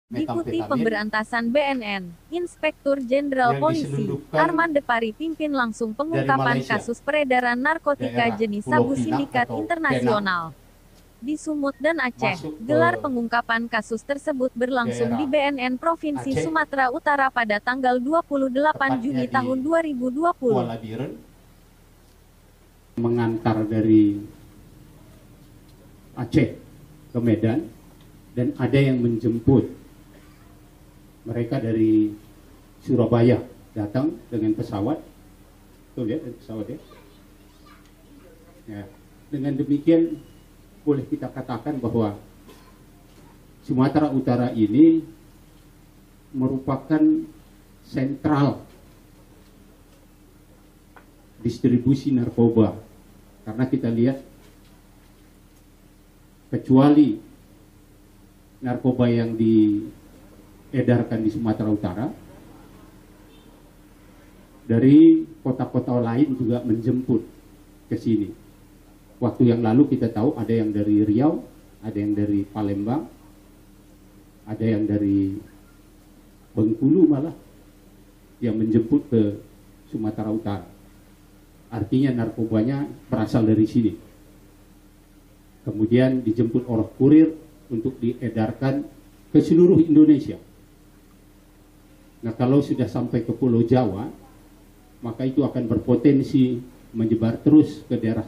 Deputi Pemberantasan BNN, Inspektur Jenderal Polisi, Arman Depari pimpin langsung pengungkapan kasus peredaran narkotika jenis sabu sindikat internasional di Sumut dan Aceh. Gelar pengungkapan kasus tersebut berlangsung di BNN Provinsi Sumatera Utara pada tanggal 28 Juni tahun 2020. Mengantar dari Aceh ke Medan dan ada yang menjemput. Mereka dari Surabaya datang dengan pesawat. Tuh lihat pesawat ya. Ya. Dengan demikian boleh kita katakan bahwa Sumatera Utara ini merupakan sentral distribusi narkoba. Karena kita lihat kecuali narkoba yang diedarkan di Sumatera Utara, dari kota-kota lain juga menjemput ke sini. Waktu yang lalu kita tahu ada yang dari Riau, ada yang dari Palembang, ada yang dari Bengkulu malah yang menjemput ke Sumatera Utara. Artinya narkobanya berasal dari sini. Kemudian dijemput oleh kurir untuk diedarkan ke seluruh Indonesia. Nah, kalau sudah sampai ke Pulau Jawa, maka itu akan berpotensi menyebar terus ke daerah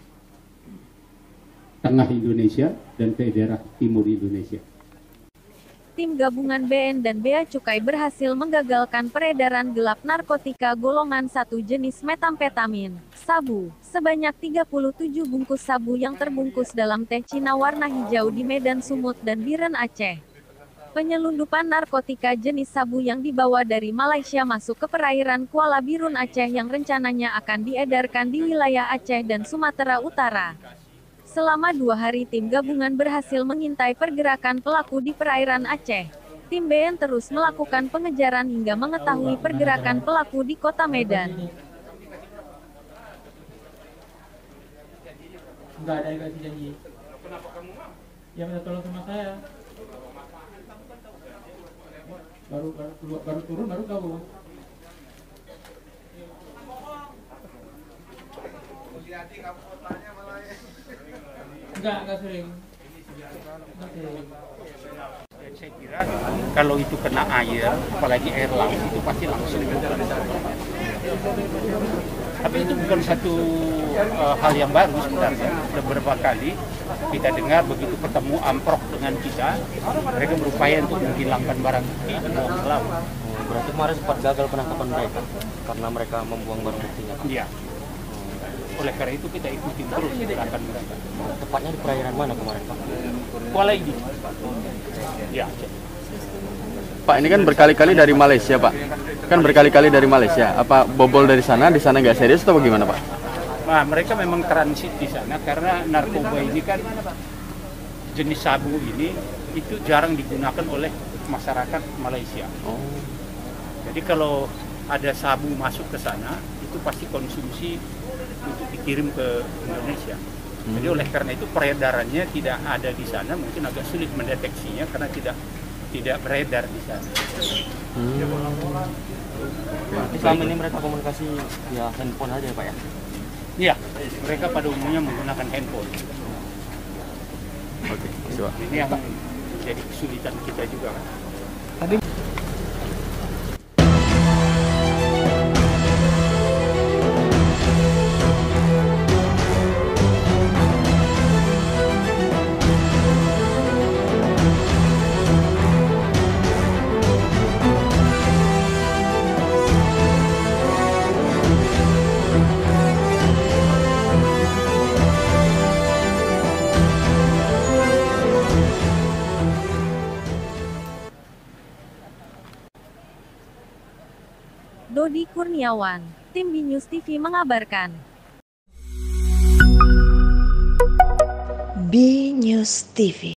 tengah Indonesia dan ke daerah timur Indonesia. Tim gabungan BN dan Bea Cukai berhasil menggagalkan peredaran gelap narkotika golongan 1 jenis metamfetamin, sabu, sebanyak 37 bungkus sabu yang terbungkus dalam teh Cina warna hijau di Medan Sumut dan Biren Aceh. Penyelundupan narkotika jenis sabu yang dibawa dari Malaysia masuk ke perairan Kuala Birun Aceh yang rencananya akan diedarkan di wilayah Aceh dan Sumatera Utara. Selama 2 hari tim gabungan berhasil mengintai pergerakan pelaku di perairan Aceh. Tim BN terus melakukan pengejaran hingga mengetahui pergerakan pelaku di kota Medan. Enggak ada yang kasih janji. Kenapa kamu mau? Ya minta tolong sama saya. Baru turun baru tahu. Hati-hati kamu tanya malah ya. Enggak sering. Saya kira kalau itu kena air, apalagi air laut, itu pasti langsung. Tapi itu bukan satu hal yang baru sebenarnya. Beberapa kali kita dengar begitu ketemu amprok dengan kita, mereka berupaya untuk menghilangkan barang bukti dan membuang ke laut. Berarti kemarin sempat gagal penangkapan mereka karena mereka membuang barang buktinya. Iya. Oleh karena itu kita ikutin terus gerakan mereka. Tepatnya di perairan mana kemarin, Pak? Kuala ini. Ya. Pak, ini kan berkali-kali dari Malaysia, Pak. Kan berkali-kali dari Malaysia. Apa bobol dari sana, di sana nggak serius atau bagaimana, Pak? Nah, mereka memang transit di sana karena narkoba ini kan jenis sabu ini itu jarang digunakan oleh masyarakat Malaysia. Oh. Jadi kalau ada sabu masuk ke sana, itu pasti konsumsi untuk dikirim ke Indonesia. Jadi oleh karena itu peredarannya tidak ada di sana, mungkin agak sulit mendeteksinya karena tidak beredar di sana. Selama ini mereka komunikasi via handphone aja ya, Pak ya? Iya, mereka pada umumnya menggunakan handphone. Oke, siap. Ini yang jadi kesulitan kita juga. Dodi Kurniawan, Tim BNews TV mengabarkan. BNews TV.